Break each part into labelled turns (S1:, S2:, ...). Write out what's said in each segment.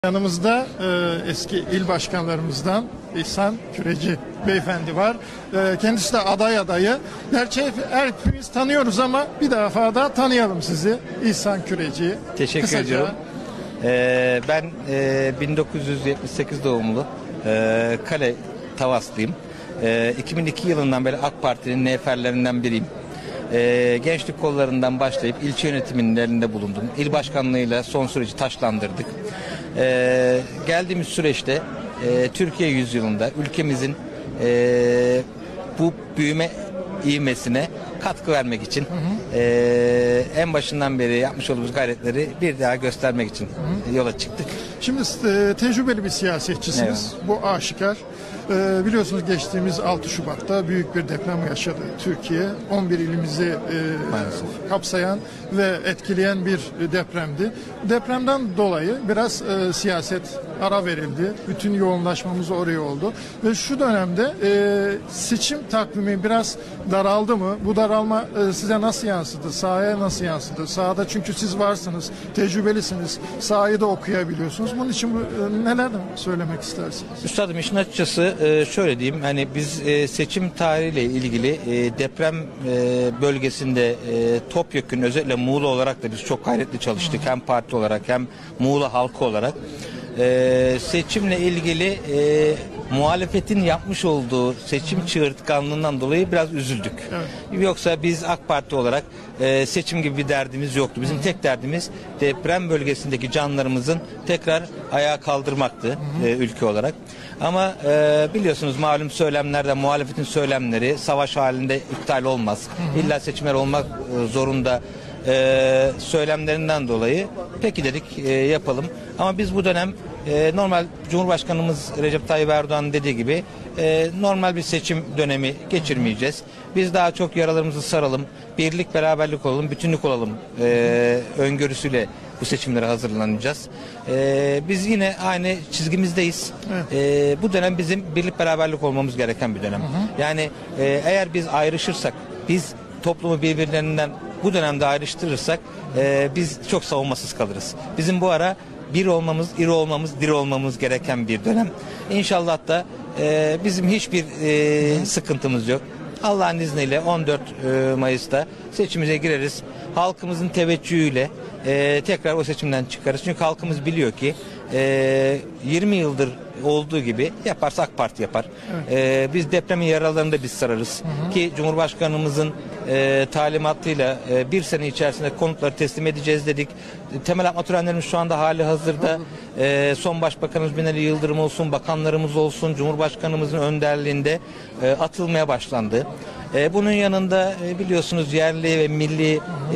S1: Yanımızda eski il başkanlarımızdan İhsan Küreci beyefendi var. Kendisi de aday adayı. Gerçi hepimiz tanıyoruz ama bir defa daha tanıyalım sizi. İhsan Küreci.
S2: Teşekkür ediyorum. Ben 1978 doğumlu Kale Tavaslıyım. 2002 yılından beri AK Parti'nin neferlerinden biriyim. Gençlik kollarından başlayıp ilçe yönetimlerinde bulundum. İl başkanlığıyla son süreci taşlandırdık. Geldiğimiz süreçte Türkiye yüzyılında ülkemizin bu büyüme ivmesine katkı vermek için en başından beri yapmış olduğumuz gayretleri bir daha göstermek için yola çıktık.
S1: Şimdi tecrübeli bir siyasetçisiniz. Evet. Bu aşikar. Biliyorsunuz geçtiğimiz 6 Şubat'ta büyük bir deprem yaşadı Türkiye. 11 ilimizi kapsayan ve etkileyen bir depremdi. Depremden dolayı biraz siyaset ara verildi. Bütün yoğunlaşmamız oraya oldu. Ve şu dönemde seçim takvimi biraz daraldı mı? Bu daralma size nasıl yansıdı? Sahaya nasıl yansıdı? Sahada çünkü siz varsınız, tecrübelisiniz. Sahayı da okuyabiliyorsunuz. Bunun için neler söylemek istersiniz?
S2: Üstadım işin açıkçası şöyle diyeyim. Hani biz seçim tarihiyle ilgili deprem bölgesinde topyekün özellikle Muğla olarak da biz çok gayretli çalıştık. Hem parti olarak hem Muğla halkı olarak. Seçimle ilgili muhalefetin yapmış olduğu seçim çığırtkanlığından dolayı biraz üzüldük. Evet. Yoksa biz AK Parti olarak seçim gibi bir derdimiz yoktu. Bizim tek derdimiz deprem bölgesindeki canlarımızın tekrar ayağa kaldırmaktı ülke olarak. Ama biliyorsunuz malum söylemlerde muhalefetin söylemleri savaş halinde iptal olmaz. İlla seçimler olmak zorunda söylemlerinden dolayı peki dedik yapalım. Ama biz bu dönem normal Cumhurbaşkanımız Recep Tayyip Erdoğan dediği gibi normal bir seçim dönemi geçirmeyeceğiz. Biz daha çok yaralarımızı saralım, birlik beraberlik olalım, bütünlük olalım öngörüsüyle bu seçimlere hazırlanacağız. Biz yine aynı çizgimizdeyiz. Evet. Bu dönem bizim birlik beraberlik olmamız gereken bir dönem. Yani eğer biz ayrışırsak, biz toplumu birbirlerinden bu dönemde ayrıştırırsak biz çok savunmasız kalırız. Bizim bu ara bir olmamız, iri olmamız, diri olmamız gereken bir dönem. İnşallah da bizim hiçbir sıkıntımız yok. Allah'ın izniyle 14 Mayıs'ta seçimize gireriz. Halkımızın teveccühüyle tekrar o seçimden çıkarız. Çünkü halkımız biliyor ki 20 yıldır olduğu gibi yaparsa AK Parti yapar. Evet. Biz depremin yaralarını da biz sararız. Ki Cumhurbaşkanımızın talimatıyla bir sene içerisinde konutları teslim edeceğiz dedik. Temel atma törenlerimiz şu anda hali hazırda. Son Başbakanımız Binali Yıldırım olsun, bakanlarımız olsun, Cumhurbaşkanımızın önderliğinde atılmaya başlandı. Bunun yanında biliyorsunuz yerli ve milli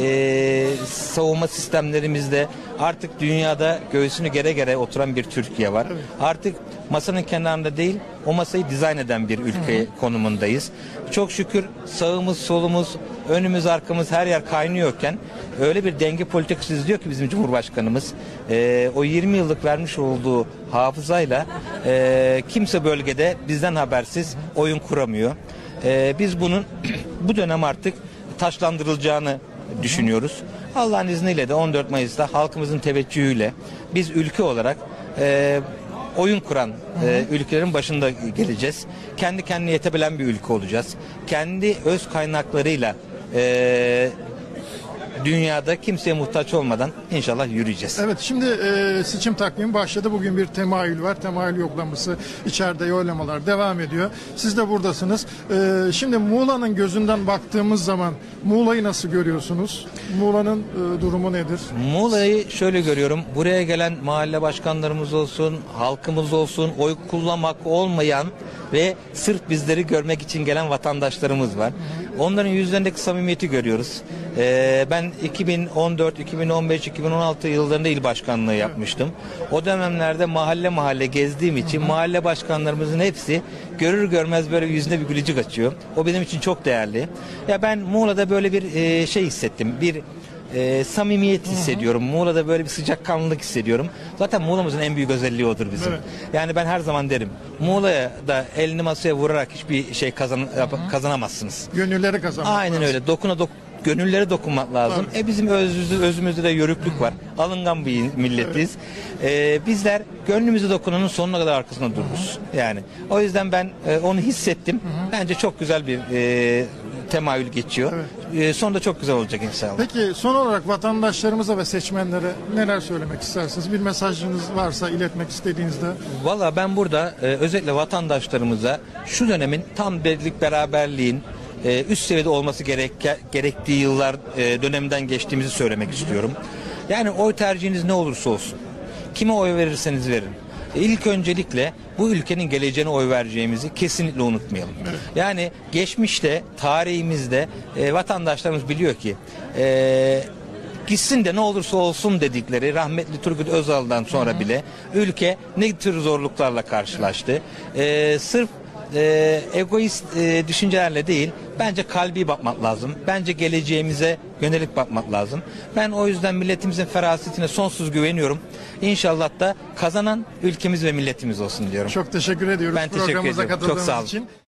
S2: savunma sistemlerimizde artık dünyada göğsünü gere gere oturan bir Türkiye var. Evet. Artık masanın kenarında değil, o masayı dizayn eden bir ülke konumundayız. Çok şükür sağımız, solumuz, önümüz, arkamız her yer kaynıyorken öyle bir denge politikası izliyor ki bizim Cumhurbaşkanımız. O 20 yıllık vermiş olduğu hafızayla kimse bölgede bizden habersiz oyun kuramıyor. Biz bunun bu dönem artık taşlandırılacağını düşünüyoruz. Allah'ın izniyle de 14 Mayıs'ta halkımızın teveccühüyle biz ülke olarak oyun kuran ülkelerin başında geleceğiz. Kendi kendine yetebilen bir ülke olacağız. Kendi öz kaynaklarıyla dünyada kimseye muhtaç olmadan inşallah yürüyeceğiz.
S1: Evet, şimdi seçim takvimi başladı. Bugün bir temayül var. Temayül yoklaması, içeride oylamalar devam ediyor. Siz de buradasınız. Şimdi Muğla'nın gözünden baktığımız zaman Muğla'yı nasıl görüyorsunuz? Muğla'nın durumu nedir?
S2: Muğla'yı şöyle görüyorum. Buraya gelen mahalle başkanlarımız olsun, halkımız olsun, oy kullanmak olmayan ve sırf bizleri görmek için gelen vatandaşlarımız var. Onların yüzlerindeki samimiyeti görüyoruz. Ben 2014, 2015, 2016 yıllarında il başkanlığı yapmıştım. O dönemlerde mahalle mahalle gezdiğim için mahalle başkanlarımızın hepsi görür görmez böyle yüzüne bir gülücük açıyor. O benim için çok değerli. Ya ben Muğla'da böyle bir şey hissettim. Bir samimiyet hissediyorum. Muğla'da böyle bir sıcakkanlılık hissediyorum. Zaten Muğla'mızın en büyük özelliği odur bizim. Evet. Yani ben her zaman derim. Muğla'ya da elini masaya vurarak hiçbir şey kazanamazsınız.
S1: Gönülleri kazanmak.
S2: Aynen öyle. gönüllere dokunmak lazım. Bizim özümüzde de yörüklük var. Alıngan bir milletiz. Bizler gönlümüze dokunanın sonuna kadar arkasında dururuz. Yani o yüzden ben onu hissettim. Bence çok güzel bir temayül geçiyor. Sonunda çok güzel olacak inşallah.
S1: Peki son olarak vatandaşlarımıza ve seçmenlere neler söylemek istersiniz? Bir mesajınız varsa iletmek istediğinizde.
S2: Valla ben burada özellikle vatandaşlarımıza şu dönemin tam birlik beraberliğin üst seviyede olması gerektiği yıllar döneminden geçtiğimizi söylemek istiyorum. Yani oy tercihiniz ne olursa olsun, kime oy verirseniz verin. İlk öncelikle bu ülkenin geleceğine oy vereceğimizi kesinlikle unutmayalım. Evet. Yani geçmişte, tarihimizde vatandaşlarımız biliyor ki gitsin de ne olursa olsun dedikleri rahmetli Turgut Özal'dan sonra bile ülke ne tür zorluklarla karşılaştı. Sırf egoist düşüncelerle değil, bence kalbi bakmak lazım. Bence geleceğimize yönelik bakmak lazım. Ben o yüzden milletimizin ferasetine sonsuz güveniyorum. İnşallah da kazanan ülkemiz ve milletimiz olsun diyorum.
S1: Çok teşekkür ediyoruz
S2: ben teşekkür
S1: programımıza
S2: ediyorum.
S1: katıldığınız
S2: Çok sağ olun.
S1: için.